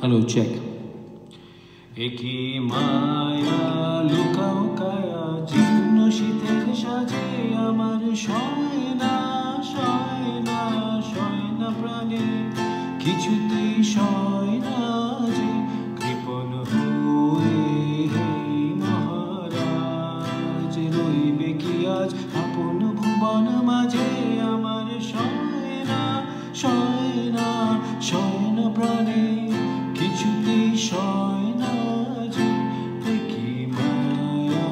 Hello, check. একই মায়া লুকাও কায়া জীর্ণ শীতের সাজে আমার সয়না সয়না সয়না প্রাণে কিছুতেই সয়না যে কৃপণ হয়ে মহারাজ রইবে কি আজ আপন ভুবন মাঝে আমার সয়না সয়না সয়না প্রাণে কিছুতেই সয়না যে কি মায়া।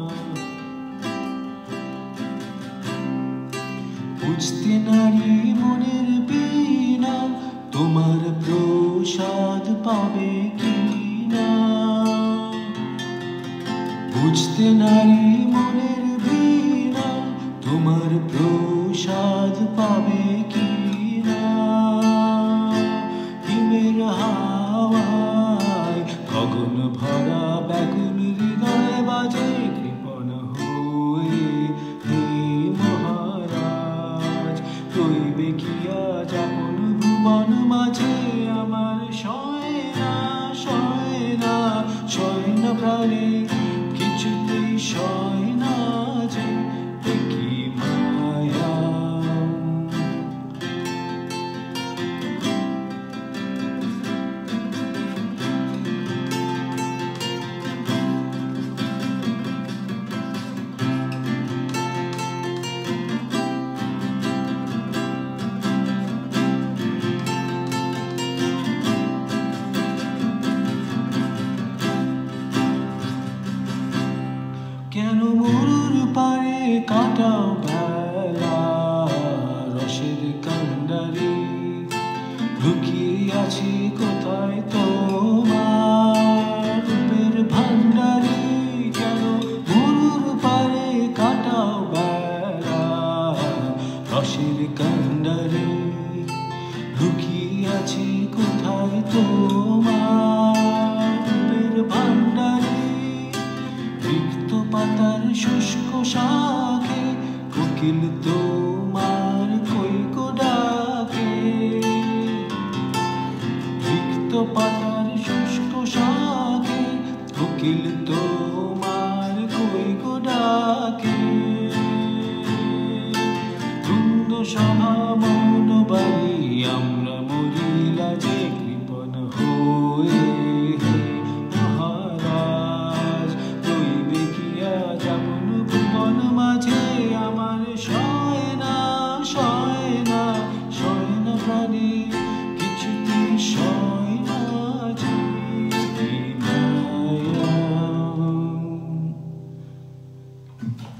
বুঝতে নারী মনের বীণা তোমার প্রসাদ পাবে কি না, বুঝতে নারী মনের বীণা তোমার প্রসাদ পাবে কি না। হিমের হাওয়ায় গগন ভরা ব্যাকুল হৃদয় বাজে কৃপণ হয়ে হে মহারাজ রইবে কি আজ আপন ভুবন মাঝে আমার সয়না সয়না সয়না প্রাণে কিছুতেই সয়না যে কি মায়া। কেন মরুর পারে কাটাও বেলা রসের কান্ডারি লুকিয়ে আছি কোথায় তোমার রূপের ভান্ডারি। কেন মরুর পারে কাটাও বেলা রসের কান্ডারি লুকিয়ে আছি কোথায় তোমার রূপের ভান্ডারি। রিক্ত পাতার শুষ্ক শাখে কোকিল তোমার কইকো ডাকে, রিক্ত পাতার শুষ্ক শাখে কোকিল তোমার কইকো ডাকে। ধুন্দ সভা মৌন বাড়ি আমরা মরিলা যে কৃপণ হয়ে মাঝে আমার সয়না সয়না সয়না প্রাণে কিছুতেই সয়না যে কি মায়া।